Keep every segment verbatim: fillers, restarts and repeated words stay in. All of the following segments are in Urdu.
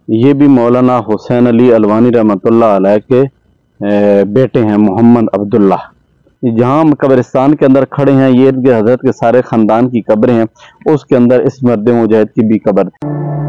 ये भी मौलाना हुसैन अली अलवानी रहमतुल्लाह अलैह के बेटे हैं मोहम्मद अब्दुल्ला। जहाँ हम कब्रिस्तान के अंदर खड़े हैं, ये इनके हजरत के सारे ख़ानदान की कब्रें हैं, उसके अंदर इस मर्द मुजाहिद की भी कब्र थी।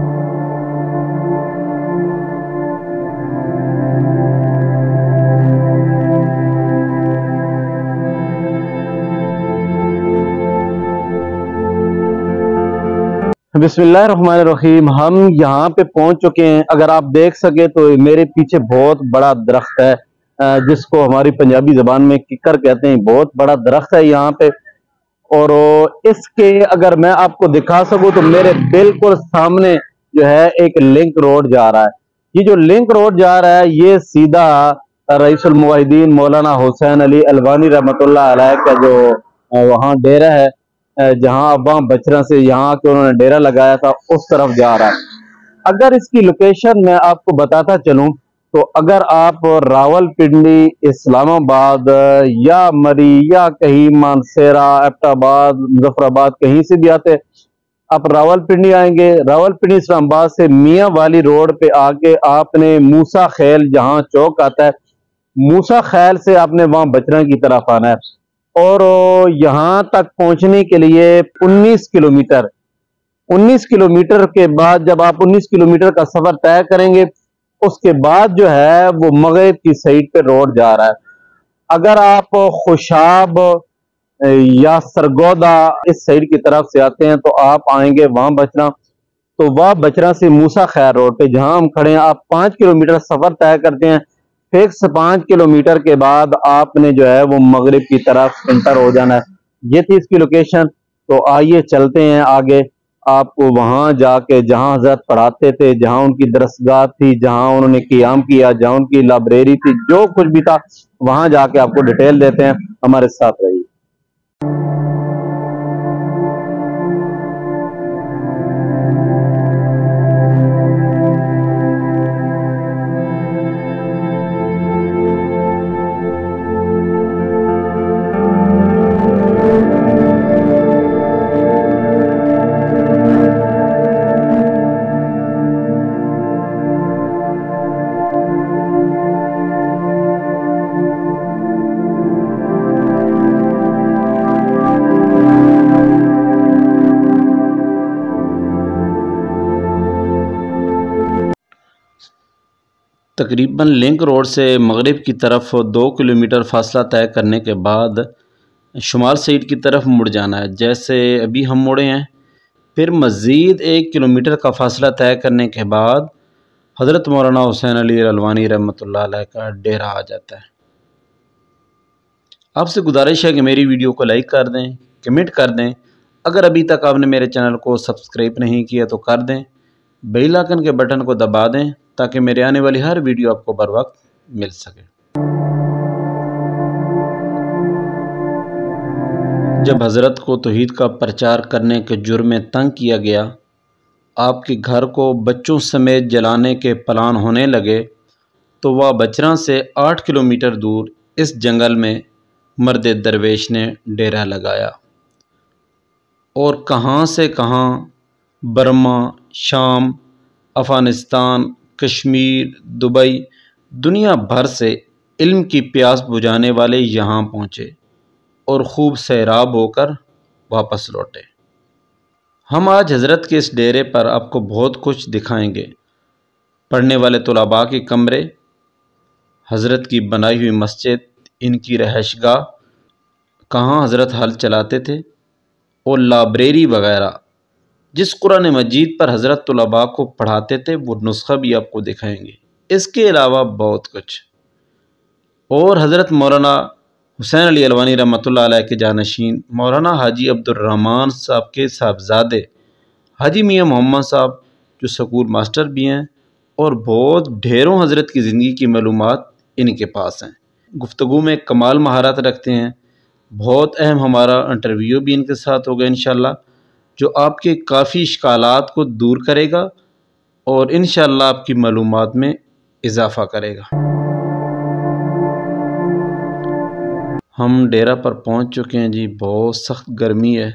बिस्मिल्लाहिर्रहमानिर्रहीम। हम यहाँ पे पहुँच चुके हैं। अगर आप देख सके तो मेरे पीछे बहुत बड़ा दरख्त है, जिसको हमारी पंजाबी ज़बान में किकर कहते हैं। बहुत बड़ा दरख्त है यहाँ पे, और इसके अगर मैं आपको दिखा सकूं तो मेरे बिल्कुल सामने जो है एक लिंक रोड जा रहा है। ये जो लिंक रोड जा रहा है, ये सीधा रईसुल मुवाहिदीन मौलाना हुसैन अली अलवानी रहमतुल्लाह अलैह का जो वहाँ डेरा है, जहाँ अवाम बचरा से यहाँ के उन्होंने डेरा लगाया था, उस तरफ जा रहा है। अगर इसकी लोकेशन मैं आपको बताता चलूं तो अगर आप रावलपिंडी, इस्लामाबाद या मरी या कहीं मानसेरा, एबटाबाद, मुजफ्फराबाद कहीं से भी आते, आप रावलपिंडी आएंगे। रावलपिंडी इस्लामाबाद से मियाँ वाली रोड पे आके आपने मूसा खैल जहाँ चौक आता है, मूसा खैल से आपने वहाँ बचरा की तरफ आना है। और यहाँ तक पहुँचने के लिए उन्नीस किलोमीटर उन्नीस किलोमीटर के बाद जब आप उन्नीस किलोमीटर का सफर तय करेंगे, उसके बाद जो है वो मगरिब की साइड पे रोड जा रहा है। अगर आप खुशाब या सरगोदा इस साइड की तरफ से आते हैं तो आप आएंगे वहां बचरा। तो वह बचरा से मूसा खैर रोड पे जहां हम खड़े हैं, आप पांच किलोमीटर सफर तय करते हैं। फिक्स पांच किलोमीटर के बाद आपने जो है वो मगरिब की तरफ इंटर हो जाना है। ये थी इसकी लोकेशन। तो आइए चलते हैं आगे, आपको वहां जाके जहां हजरत पढ़ाते थे, जहां उनकी दरसगाह थी, जहां उन्होंने क़ियाम किया, जहां उनकी लाइब्रेरी थी, जो कुछ भी था, वहां जाके आपको डिटेल देते हैं। हमारे साथ रहिए। तकरीबन लिंक रोड से मगरिब की तरफ दो किलोमीटर फासला तय करने के बाद शुमाल साइड की तरफ मुड़ जाना है। जैसे अभी हम मुड़े हैं, फिर मज़ीद एक किलोमीटर का फासला तय करने के बाद हज़रत मौलाना हुसैन अली अलवानी रहमतुल्लाह अलैह का डेरा आ जाता है। आपसे गुजारिश है कि मेरी वीडियो को लाइक कर दें, कमेंट कर दें। अगर अभी तक आपने मेरे चैनल को सब्सक्राइब नहीं किया तो कर दें, बेल आइकन के बटन को दबा दें ताकि मेरे आने वाली हर वीडियो आपको बर वक्त मिल सके। जब हज़रत को तौहीद का प्रचार करने के जुर्म में तंग किया गया, आपके घर को बच्चों समेत जलाने के प्लान होने लगे, तो वह बचरा से आठ किलोमीटर दूर इस जंगल में मर्द दरवेश ने डेरा लगाया। और कहाँ से कहाँ, बर्मा, शाम, अफ़गानिस्तान, कश्मीर, दुबई, दुनिया भर से इल्म की प्यास बुझाने वाले यहाँ पहुँचे और खूब सैराब होकर वापस लौटे। हम आज हज़रत के इस डेरे पर आपको बहुत कुछ दिखाएंगे। पढ़ने वाले तुलाबा के कमरे, हज़रत की बनाई हुई मस्जिद, इनकी रहशगाह, कहाँ हज़रत हल चलाते थे, और लाइब्रेरी वगैरह। जिस कुरान मजीद पर हज़रत तुलबा को पढ़ाते थे वो नुस्खा भी आपको दिखाएंगे। इसके अलावा बहुत कुछ। और हज़रत मौलाना हुसैन अली अलवानी रहमतुल्लाह अलैह के जानशीन मौलाना हाजी अब्दुर्रहमान साहब के साहबजादे हाजी मियाँ मोहम्मद साहब, जो स्कूल मास्टर भी हैं, और बहुत ढेरों हज़रत की ज़िंदगी की मालूमात इनके पास हैं। गुफ्तगू में कमाल महारत रखते हैं। बहुत अहम हमारा इंटरव्यू भी इनके साथ होगा इंशाअल्लाह, जो आपके काफ़ी इश्कालात को दूर करेगा और इंशाअल्लाह आपकी मालूमात में इजाफ़ा करेगा। हम डेरा पर पहुंच चुके हैं जी। बहुत सख्त गर्मी है।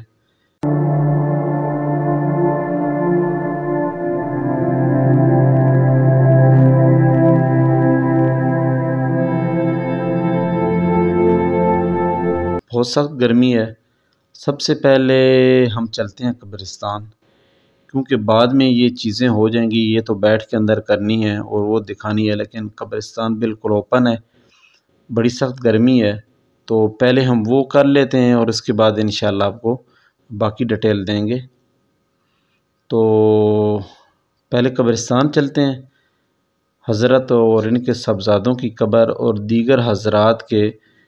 بہت سخت گرمی ہے۔ سب سے پہلے ہم چلتے ہیں قبرستان، کیونکہ بعد میں یہ چیزیں ہو جائیں گی، یہ تو بیٹھ کے اندر کرنی ہے اور وہ دکھانی ہے، لیکن قبرستان بالکل اوپن ہے، بڑی سخت گرمی ہے، تو پہلے ہم وہ کر لیتے ہیں اور اس کے بعد انشاءاللہ آپ کو باقی ڈیٹیل دیں گے۔ تو پہلے قبرستان چلتے ہیں۔ حضرت اور ان کے صاحبزادوں کی قبر اور دیگر حضرات کے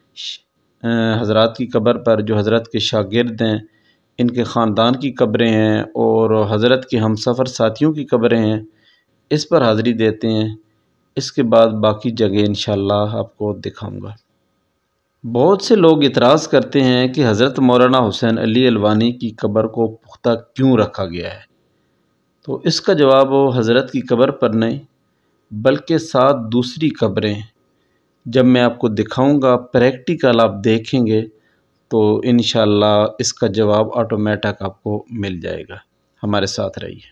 حضرات کی قبر پر جو حضرت کے شاگرد ہیں، ان کے خاندان کی قبریں ہیں اور حضرت کے ہم سفر ساتھیوں کی قبریں ہیں، اس پر حاضری دیتے ہیں۔ اس کے بعد باقی جگہ انشاءاللہ آپ کو دکھاؤں گا۔ بہت سے لوگ اعتراض کرتے ہیں کہ حضرت مولانا حسین علی الوانی کی قبر کو پختہ کیوں رکھا گیا ہے، تو اس کا جواب وہ حضرت کی قبر پر نہیں بلکہ ساتھ دوسری قبریں جب میں آپ کو دکھاؤں گا، پریکٹیکل آپ دیکھیں گے تو انشاءاللہ اس کا جواب آٹومیٹک آپ کو مل جائے گا۔ ہمارے ساتھ رہیے۔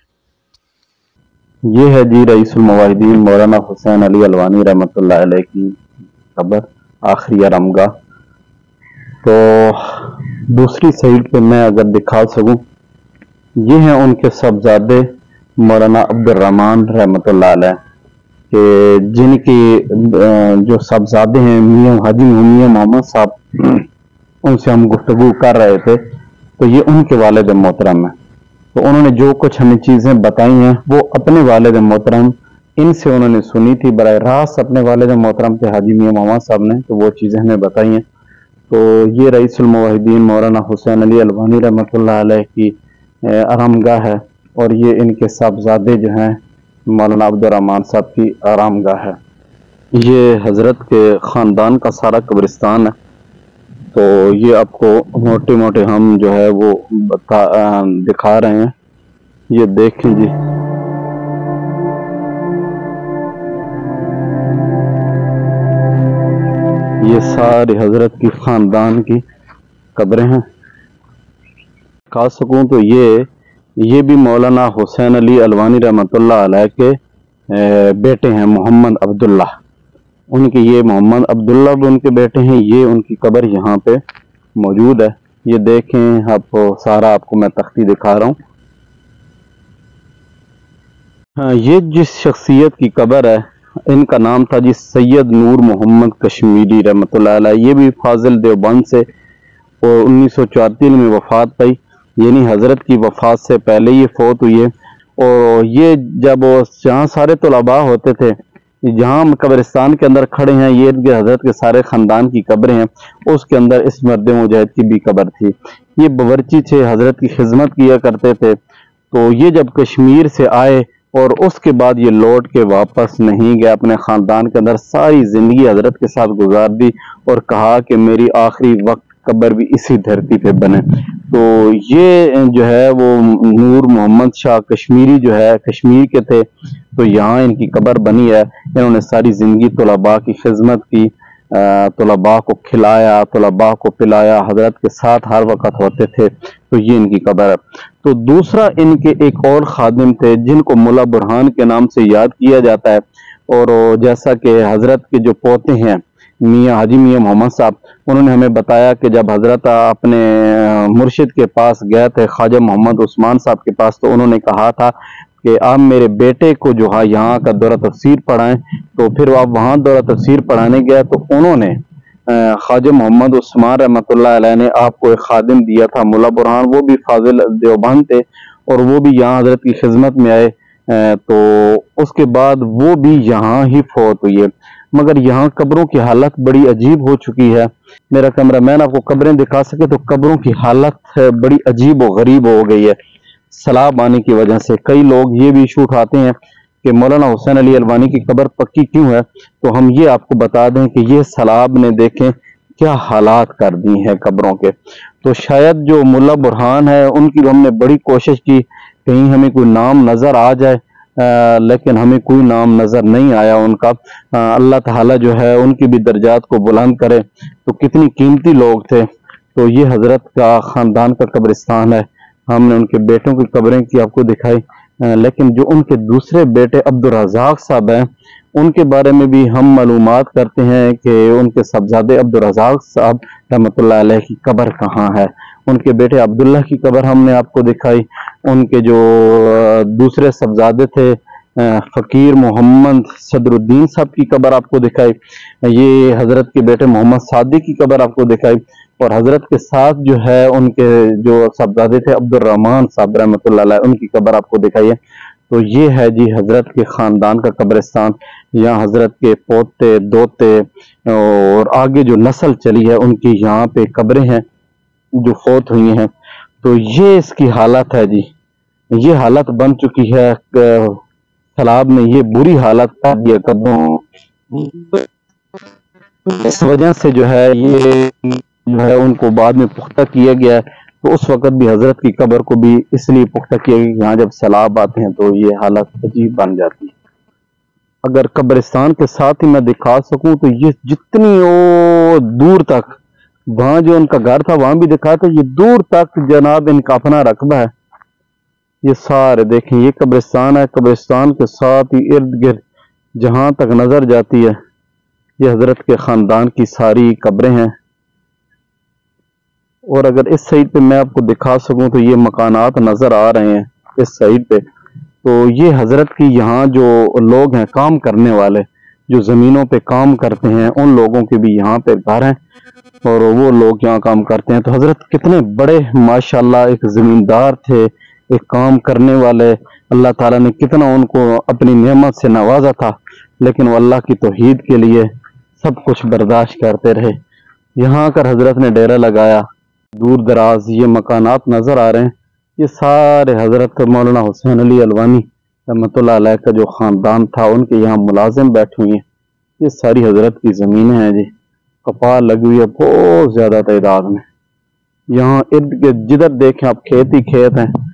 یہ ہے جی رئیس المواحدین مولانا حسین علی الوانی رحمۃ اللہ علیہ کی قبر، آخری آرامگاہ۔ تو دوسری سائڈ پہ میں اگر دکھا سکوں، یہ ہیں ان کے صاحبزادے مولانا عبد الرحمن رحمۃ اللہ علیہ، کہ جن کی جو صاحبزادے ہیں میاں حاجی میاں محمد صاحب، ان سے ہم گفتگو کر رہے تھے، تو یہ ان کے والد محترم ہیں۔ تو انہوں نے جو کچھ ہمیں چیزیں بتائی ہیں وہ اپنے والد محترم ان سے انہوں نے سنی تھی، براہ راست اپنے والد محترم کے حاجی میاں محمد صاحب نے، تو وہ چیزیں ہمیں بتائی ہیں۔ تو یہ رئیس الموحدین مولانا حسین علی الوانی رحمۃ اللہ علیہ کی آرام گاہ ہے، اور یہ ان کے صاحبزادے جو ہیں مولانا عبد الرحمن صاحب کی آرام گاہ ہے۔ یہ حضرت کے خاندان کا سارا قبرستان ہے۔ تو یہ آپ کو موٹے موٹے ہم جو ہے وہ بتا دکھا رہے ہیں، یہ دیکھیں جی۔ یہ سارے حضرت کی خاندان کی قبریں ہیں۔ کہا سکوں تو یہ یہ بھی مولانا حسین علی الوانی رحمۃ اللہ علیہ کے بیٹے ہیں، محمد عبداللہ، ان کے یہ محمد عبداللہ بھی ان کے بیٹے ہیں۔ یہ ان کی قبر یہاں پہ موجود ہے، یہ دیکھیں آپ، سارا آپ کو میں تختی دکھا رہا ہوں۔ ہاں، یہ جس شخصیت کی قبر ہے ان کا نام تھا جی سید نور محمد کشمیری رحمۃ اللہ علیہ۔ یہ بھی فاضل دیوبند سے اور انیس سو چوراسی میں وفات پائی، یعنی حضرت کی وفات سے پہلے یہ فوت ہوئی ہے۔ اور یہ جب جہاں سارے طلباء ہوتے تھے، جہاں ہم قبرستان کے اندر کھڑے ہیں، یہ ان کے حضرت کے سارے خاندان کی قبریں ہیں، اس کے اندر اس مرد مجاہد کی بھی قبر تھی۔ یہ باورچی تھے، حضرت کی خدمت کیا کرتے تھے۔ تو یہ جب کشمیر سے آئے اور اس کے بعد یہ لوٹ کے واپس نہیں گئے، اپنے خاندان کے اندر ساری زندگی حضرت کے ساتھ گزار دی، اور کہا کہ میری آخری وقت قبر بھی اسی دھرتی پہ بنے۔ تو یہ جو ہے وہ نور محمد شاہ کشمیری جو ہے کشمیر کے تھے، تو یہاں ان کی قبر بنی ہے۔ انہوں نے ساری زندگی طلباء کی خدمت کی، طلباء کو کھلایا، طلباء کو پلایا، حضرت کے ساتھ ہر وقت ہوتے تھے، تو یہ ان کی قبر ہے۔ تو دوسرا ان کے ایک اور خادم تھے جن کو ملا برہان کے نام سے یاد کیا جاتا ہے، اور جیسا کہ حضرت کے جو پوتے ہیں میاں حاجی میاں محمد صاحب، انہوں نے ہمیں بتایا کہ جب حضرت اپنے مرشد کے پاس گئے تھے خواجہ محمد عثمان صاحب کے پاس، تو انہوں نے کہا تھا کہ آپ میرے بیٹے کو جو ہے یہاں کا دورہ تفسیر پڑھائیں۔ تو پھر آپ وہاں دورہ تفسیر پڑھانے گیا، تو انہوں نے خواجہ محمد عثمان رحمۃ اللہ علیہ نے آپ کو ایک خادم دیا تھا ملا برہان، وہ بھی فاضل دیوبند تھے، اور وہ بھی یہاں حضرت کی خدمت میں آئے۔ تو اس کے بعد وہ بھی یہاں ہی فوت ہوئی ہے، مگر یہاں قبروں کی حالت بڑی عجیب ہو چکی ہے۔ میرا کیمرہ مین آپ کو قبریں دکھا سکے تو قبروں کی حالت بڑی عجیب و غریب ہو گئی ہے سیلاب آنے کی وجہ سے۔ کئی لوگ یہ بھی ایشو اٹھاتے ہیں کہ مولانا حسین علی الوانی کی قبر پکی کیوں ہے، تو ہم یہ آپ کو بتا دیں کہ یہ سیلاب نے دیکھیں کیا حالات کر دی ہیں قبروں کے۔ تو شاید جو ملا برہان ہے ان کی ہم نے بڑی کوشش کی کہیں ہمیں کوئی نام نظر آ جائے، آ, لیکن ہمیں کوئی نام نظر نہیں آیا ان کا۔ آ, اللہ تعالیٰ جو ہے ان کی بھی درجات کو بلند کرے۔ تو کتنی قیمتی لوگ تھے۔ تو یہ حضرت کا خاندان کا قبرستان ہے، ہم نے ان کے بیٹوں کی قبریں کی آپ کو دکھائی، آ, لیکن جو ان کے دوسرے بیٹے عبد الرزاق صاحب ہیں ان کے بارے میں بھی ہم معلومات کرتے ہیں کہ ان کے صاحبزادے عبدالرزاق صاحب رحمۃ اللہ علیہ کی قبر کہاں ہے. ان کے بیٹے عبداللہ کی قبر ہم نے آپ کو دکھائی. ان کے جو دوسرے صاحبزادے تھے فقیر محمد صدر الدین صاحب کی قبر آپ کو دکھائی. یہ حضرت کے بیٹے محمد صادق کی قبر آپ کو دکھائی. اور حضرت کے ساتھ جو ہے ان کے جو صاحبزادے تھے عبد الرحمان صاحب رحمۃ اللہ علیہ ان کی قبر آپ کو دکھائی ہے. تو یہ ہے جی حضرت کے خاندان کا قبرستان. یہاں حضرت کے پوتے دوتے اور آگے جو نسل چلی ہے ان کی یہاں پہ قبریں ہیں جو فوت ہوئی ہیں. تو یہ اس کی حالت ہے جی. یہ حالت بن چکی ہے سیلاب میں. یہ بری حالت کر دیا قبروں. اس وجہ سے جو ہے یہ جو ہے ان کو بعد میں پختہ کیا گیا ہے. تو اس وقت بھی حضرت کی قبر کو بھی اس لیے پختہ کیا گیا کہ یہاں جب سیلاب آتے ہیں تو یہ حالت عجیب بن جاتی ہے. اگر قبرستان کے ساتھ ہی میں دکھا سکوں تو یہ جتنی او دور تک وہاں جو ان کا گھر تھا وہاں بھی دکھا تو یہ دور تک جناب ان کا اپنا رقبہ ہے. یہ سارے دیکھیں یہ قبرستان ہے. قبرستان کے ساتھ ہی ارد گرد جہاں تک نظر جاتی ہے یہ حضرت کے خاندان کی ساری قبریں ہیں. اور اگر اس سائڈ پہ میں آپ کو دکھا سکوں تو یہ مکانات نظر آ رہے ہیں اس سائڈ پہ. تو یہ حضرت کی یہاں جو لوگ ہیں کام کرنے والے جو زمینوں پہ کام کرتے ہیں ان لوگوں کے بھی یہاں پہ گھر ہیں اور وہ لوگ یہاں کام کرتے ہیں. تو حضرت کتنے بڑے ماشاءاللہ ایک زمیندار تھے, ایک کام کرنے والے. اللہ تعالیٰ نے کتنا ان کو اپنی نعمت سے نوازا تھا لیکن وہ اللہ کی توحید کے لیے سب کچھ برداشت کرتے رہے. یہاں کر حضرت نے ڈیرا لگایا. دور دراز یہ مکانات نظر آ رہے ہیں یہ سارے حضرت مولانا حسین علی الوانی رحمۃ اللہ علیہ کا جو خاندان تھا ان کے یہاں ملازم بیٹھے ہوئے ہیں. یہ ساری حضرت کی زمینیں ہیں جی. کپاہ لگی ہوئی ہے بہت زیادہ تعداد میں. یہاں ارد گرد جدھر دیکھیں آپ کھیت ہی کھیت ہیں.